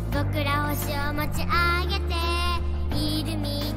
僕ら星を持ち上げてイルミ